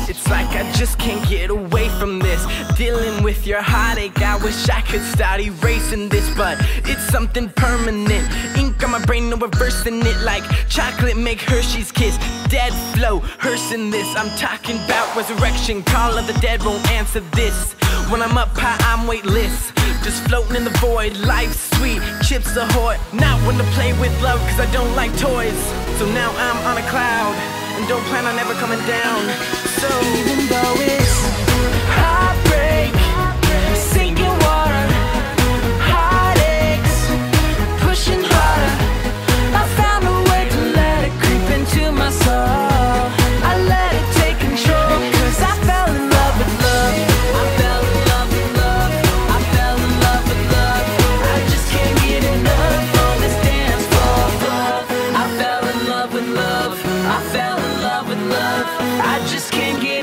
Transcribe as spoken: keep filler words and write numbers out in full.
It's like I just can't get away from this. Dealing with your heartache, I wish I could start erasing this, but it's something permanent. Ink on my brain, no reversing it. Like chocolate make Hershey's kiss. Dead flow, hearsing this. I'm talking about resurrection. Call of the dead won't answer this. When I'm up high, I'm weightless, just floating in the void. Life's sweet, chips ahoy. Not one to play with love, cause I don't like toys. So now I'm on a cloud, and don't plan on ever coming down. So even though it's heartbreak, sinking water, heartaches, pushing harder, I found a way to let it creep into my soul. I let it take control, cause I fell in love with love. I fell in love with love. I fell in love with love. I just can't get enough on this dance floor. I fell in love with love. I fell in love with love. I just can't get